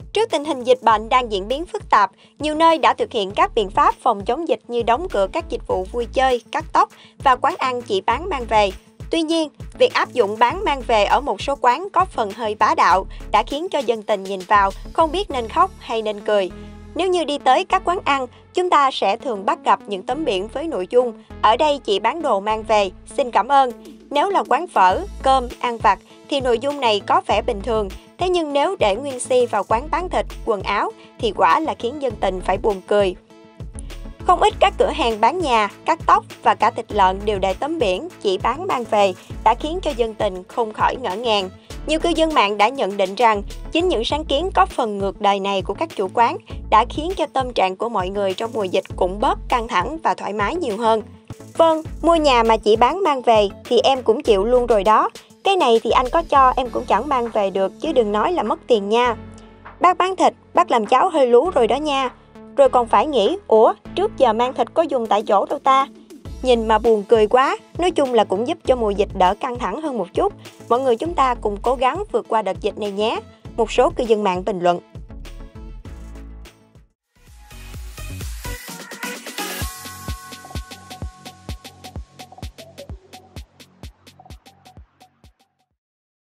Trước tình hình dịch bệnh đang diễn biến phức tạp, nhiều nơi đã thực hiện các biện pháp phòng chống dịch như đóng cửa các dịch vụ vui chơi, cắt tóc và quán ăn chỉ bán mang về. Tuy nhiên, việc áp dụng bán mang về ở một số quán có phần hơi bá đạo đã khiến cho dân tình nhìn vào không biết nên khóc hay nên cười. Nếu như đi tới các quán ăn, chúng ta sẽ thường bắt gặp những tấm biển với nội dung "Ở đây chỉ bán đồ mang về, xin cảm ơn". Nếu là quán phở, cơm, ăn vặt thì nội dung này có vẻ bình thường. Thế nhưng nếu để nguyên si vào quán bán thịt, quần áo thì quả là khiến dân tình phải buồn cười. Không ít các cửa hàng bán nhà, cắt tóc và cả thịt lợn đều để tấm biển chỉ bán mang về đã khiến cho dân tình không khỏi ngỡ ngàng. Nhiều cư dân mạng đã nhận định rằng chính những sáng kiến có phần ngược đời này của các chủ quán đã khiến cho tâm trạng của mọi người trong mùa dịch cũng bớt căng thẳng và thoải mái nhiều hơn. Vâng, mua nhà mà chỉ bán mang về thì em cũng chịu luôn rồi đó. Cái này thì anh có cho em cũng chẳng mang về được chứ đừng nói là mất tiền nha. Bác bán thịt, bác làm cháu hơi lú rồi đó nha. Rồi còn phải nghĩ, ủa, trước giờ mang thịt có dùng tại chỗ đâu ta? Nhìn mà buồn cười quá, nói chung là cũng giúp cho mùa dịch đỡ căng thẳng hơn một chút. Mọi người chúng ta cùng cố gắng vượt qua đợt dịch này nhé. Một số cư dân mạng bình luận.